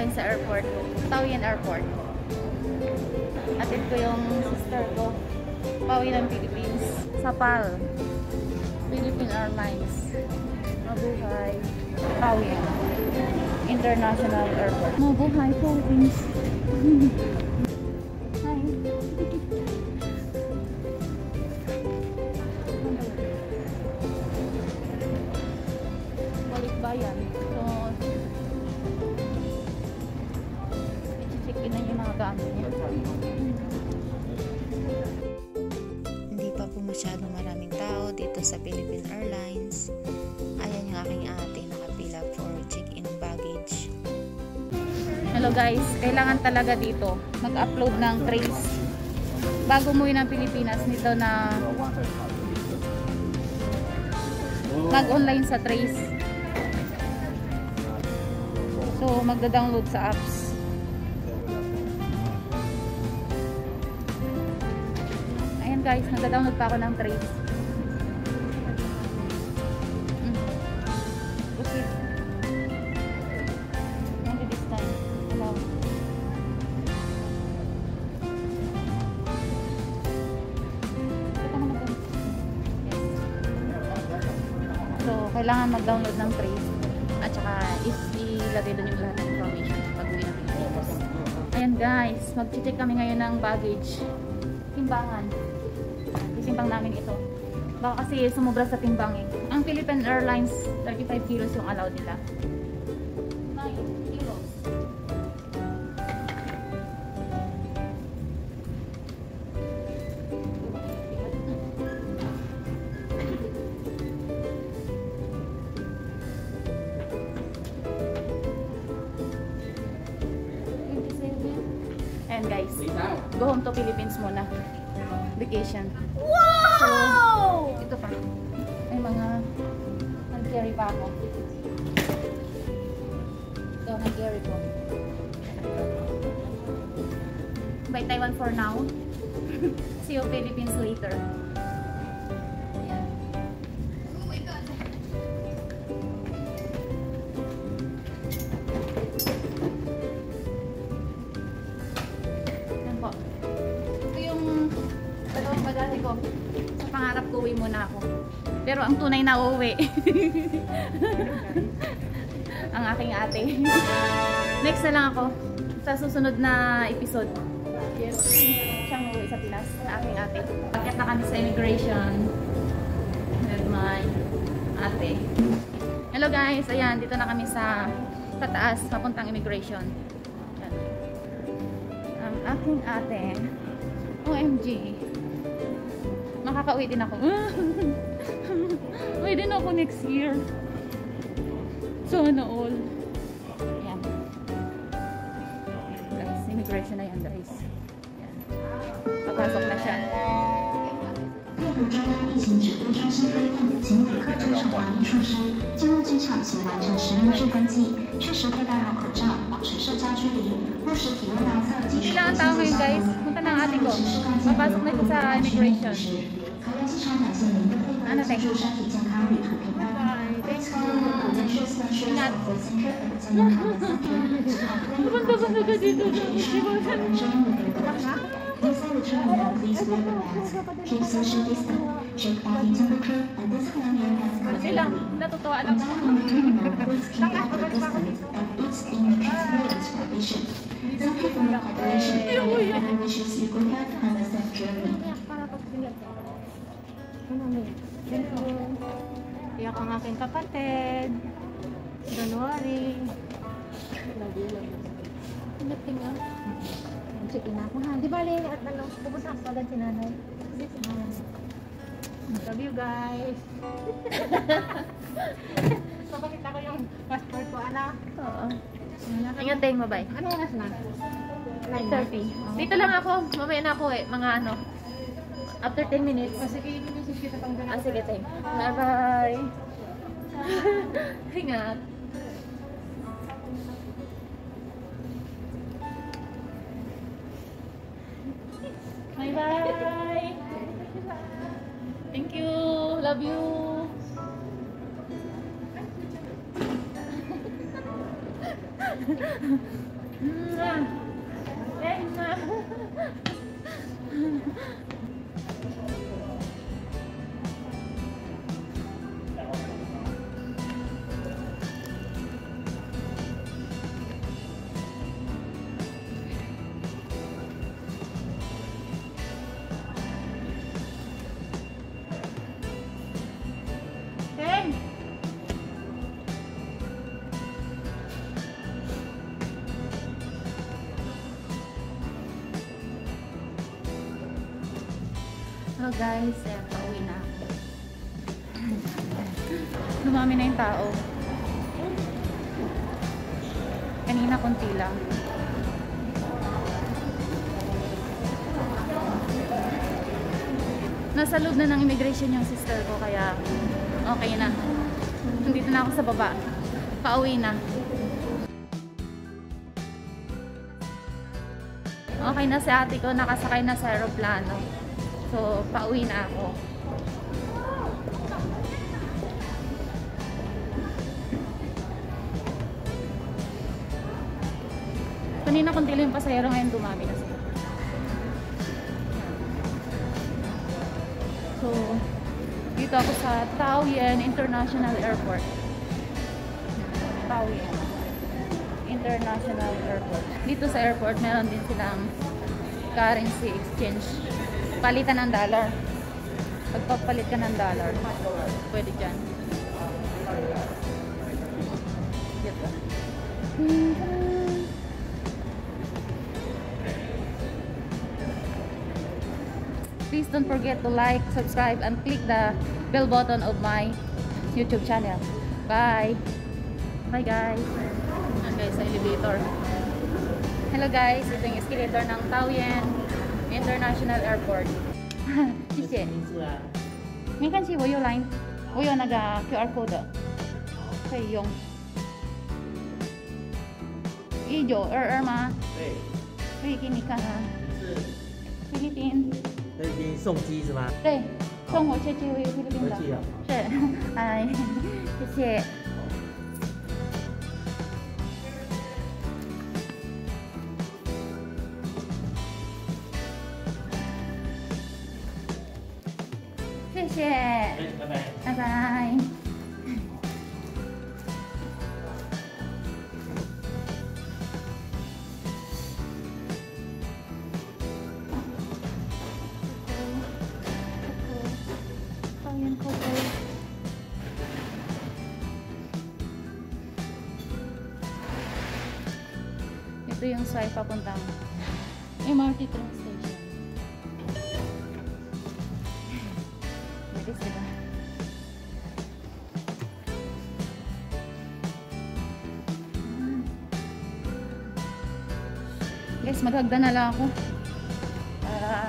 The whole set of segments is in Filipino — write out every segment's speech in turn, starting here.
galing sa airport. Taoyuan Airport. Atid ko yung sister ko. Pauwi ng Philippines. Sa PAL. Philippine Airlines. Mabuhay. Taoyuan International Airport. Mabuhay Philippines. Hi. Balikbayan. So, i-check in na yung mga gamit niya. Hindi pa po masyadong maraming tao dito sa Philippine Airlines. Ayan yung aking ate nakapila for check-in baggage. Hello guys, kailangan talaga dito mag-upload ng trace bago umuwi ng Pilipinas nito na mag-online sa trace. So, magda-download sa apps. Ayan guys, nagda-download pa ako ng trace. Proceed. Only this time. Hello. So, kailangan mag-download ng trace at saka ilagay doon yung lahat ng information pag uwi ng Pilipinas. Ayan guys, mag-check kami ngayon ng baggage. Timbangan. Isimbang namin ito. Baka kasi sumubra sa timbang eh. Ang Philippine Airlines, 35 kilos yung allowed nila. 9 kilos. And guys, go home to Philippines muna. Vacation. Wow! So, ito pa. May mga nag-carry pa ako. Ito, nag-carry ko. Bye Taiwan for now. See you Philippines later. Ayan. Oh my God. Yan po. Ito yung dalawang bagahe ko. Sa pangarap ko, uwi muna ako. Pero ang tunay na uuwi. Ang aking ate. Next na lang ako. Sa susunod na episode. Yes. Siyang uuwi sa Pinas. Sa aking ate. Pagkat na kami sa immigration. With my ate. Hello guys. Ayan. Dito na kami sa taas. Papuntang immigration. Ayan. Ang aking ate. OMG. Makakauwi din ako. Uwi din ako next year. Sana all. Ayan. Guys, immigration na yan guys. Ayan. Papasok na siya. 列入专案疫情指挥中心规定，请旅客遵守防疫措施，进入机场请完成实名制登记，确实佩戴好口罩，保持社交距离，落实体温量测及时 Ilang tao ngayon guys? Punta ng ate ko. Papasok na ito sa immigration. 考虑机场感谢您的配合，祝身体健康，旅途平安。 Ingat. Banda-banda ka dito. Inside the terminal, please wear the mask, keep social distance, check baggage on the crew, and disciplinary has Silang, natutuwa lang ako. please keep up the distance and each in the experience provision. Thank you for your cooperation and wishes you good health and a safe journey. Iyak ang aking kapatid. Don't worry. Tingnan. Check-in ako ha. Di ba at ano, pupunta ako agad si nanay. Love you guys. Papakita ko yung passport ko, anak. Oo. Ingat tayong mabay. Ano oras na? 9:30. Dito lang ako. Mamaya na ako eh. Mga ano. After 10 minutes. Sige, i-message kita pang ganun. Sige tayo. Bye-bye. Ingat. Bye-bye. Thank you. Love you. Hello guys, pauwi na ako. Dumami na yung tao. Kanina konti lang. Nasa loob na ng immigration yung sister ko, kaya okay na. Nandito na ako sa baba. Pauwi na. Okay na si ate ko, nakasakay na sa aeroplano. So, pauwi na ako. Kanina konti lang yung pasahero, ngayon dumami na sila. So, dito ako sa Taoyuan International Airport. Taoyuan International Airport. Dito sa airport, meron din silang currency exchange. Palitan ng dollar. Pagpapalit ka ng dollar, pwede dyan. Dito. Please don't forget to like, subscribe, and click the bell button of my YouTube channel. Bye! Bye guys! Ayan guys, sa elevator. Hello guys, ito yung escalator ng Taoyuan International Airport. 谢谢。没关系，我有 line， 我有那个 QR code， 可以用。1922吗？ 对。 可以给你看啊。 是菲律宾。 菲律宾送机是吗？ 对，送我去菲律宾的。 回去了。 是，哎，谢谢。谢谢， 拜拜。 拜拜。Taoyuan Coco. Ito yung swipe papuntang MRT train station. Sila. Guys, maghagda na lang ako para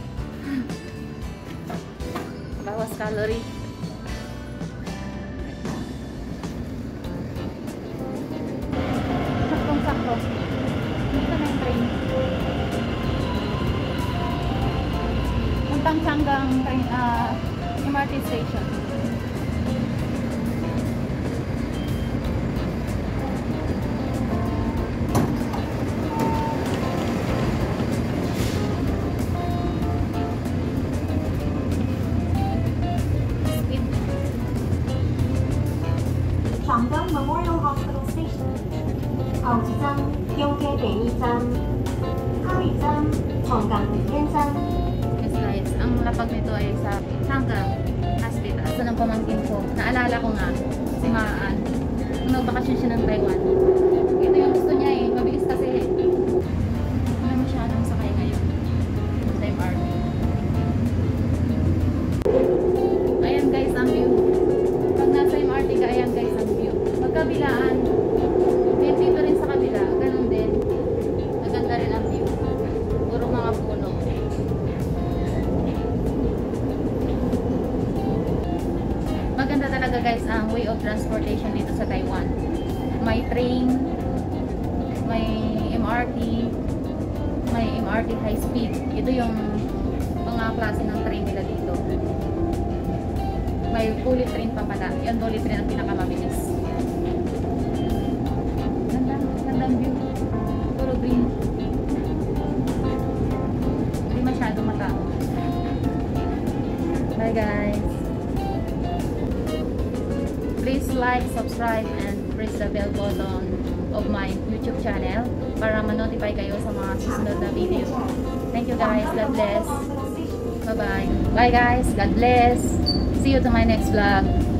bawas calorie. Saktong-sakto. Dito na yung train. Puntang hanggang train, MRT station. Shandong Memorial Hospital Station. 後置站，用嘅第2站，下一站，長江天站。 Yes guys, ang lapag nito ay sa Hanggang Hospital. Ito ng pamangkin ko. Naalala ko nga, si Maan. Nung nagbakasyon siya ng Taiwan. Ito yung gusto niya eh. Mabilis kasi. Wala masyadong sakay ngayon. Sa MRT. Ayan guys, ang view. Pag nasa MRT ka, ayan guys, ang view. Magkabilaan. Dito rin sa kabila. Ganun din. Maganda rin ang view. Puro mga puno. Maganda talaga guys ang way of transportation dito sa Taiwan. May train, may MRT high speed. Ito yung mga klase ng train nila dito. May bullet train pa pala. Yung bullet train ang pinakamabilis. Gandang view. Puro guys. Please like, subscribe, and press the bell button of my YouTube channel para ma-notify kayo sa mga susunod na video. Thank you guys. God bless. Bye-bye. Bye guys. God bless. See you to my next vlog.